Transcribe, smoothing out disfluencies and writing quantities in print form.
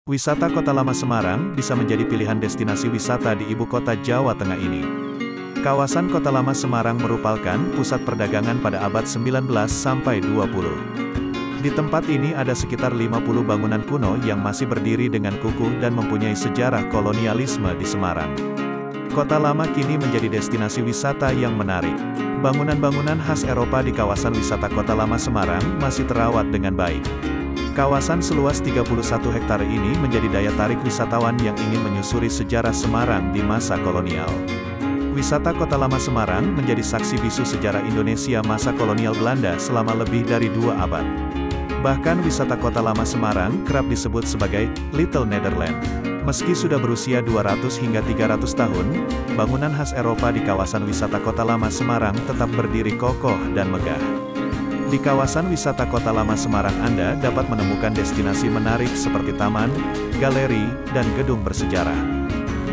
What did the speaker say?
Wisata Kota Lama Semarang bisa menjadi pilihan destinasi wisata di ibu kota Jawa Tengah ini. Kawasan Kota Lama Semarang merupakan pusat perdagangan pada abad 19 sampai 20. Di tempat ini ada sekitar 50 bangunan kuno yang masih berdiri dengan kukuh dan mempunyai sejarah kolonialisme di Semarang. Kota Lama kini menjadi destinasi wisata yang menarik. Bangunan-bangunan khas Eropa di kawasan wisata Kota Lama Semarang masih terawat dengan baik. Kawasan seluas 31 hektar ini menjadi daya tarik wisatawan yang ingin menyusuri sejarah Semarang di masa kolonial. Wisata Kota Lama Semarang menjadi saksi bisu sejarah Indonesia masa kolonial Belanda selama lebih dari 2 abad. Bahkan wisata Kota Lama Semarang kerap disebut sebagai Little Netherlands. Meski sudah berusia 200 hingga 300 tahun, bangunan khas Eropa di kawasan wisata Kota Lama Semarang tetap berdiri kokoh dan megah. Di kawasan wisata Kota Lama Semarang Anda dapat menemukan destinasi menarik seperti taman, galeri, dan gedung bersejarah.